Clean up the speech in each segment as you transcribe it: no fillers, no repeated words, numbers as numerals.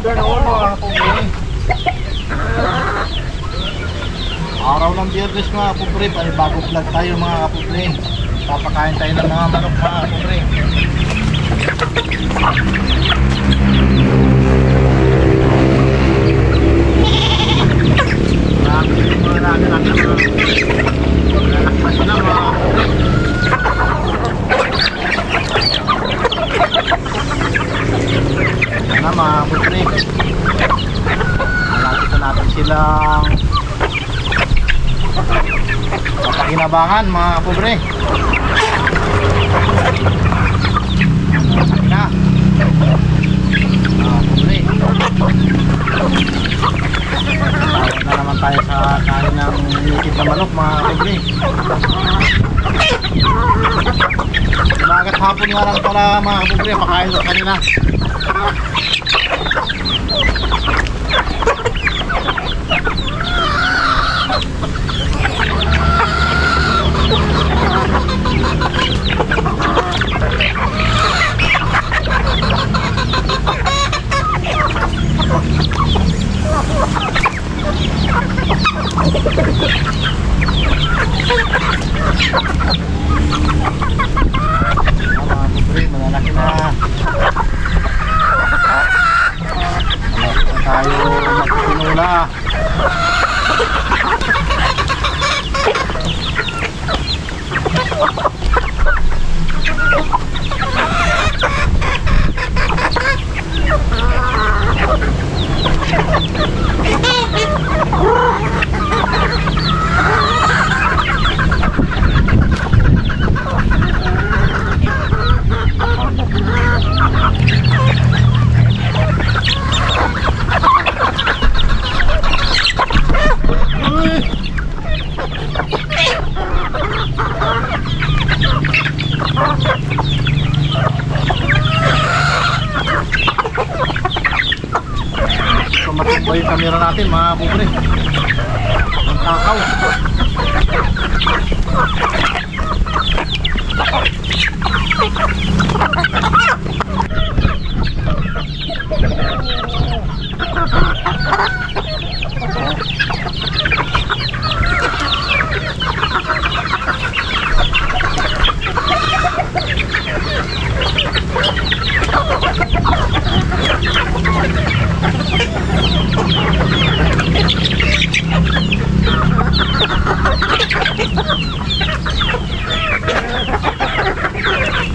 Afternoon mga kapobre. Araw ng Biyernes mga kapobre, bago vlog tayo mga kapobre. Papakain tayo ng mga manok mga kapobre. Mga kapobre, malapit na natin silang papakinabangan mga kapobre. Malapit na mga kapobre. Tawag na naman tayo sa kain ng liquid na manok mga kapobre. Umagat hapon nga lang pala mga kapobre, pakain ko kanina. Malalaki na tayo magpinula. Matakbo yung camera natin mga kapobre. Ang takaw.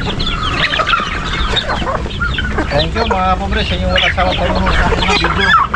Thank you mga kapobre sa inyong walang sawa pag-unong sa aking mga video.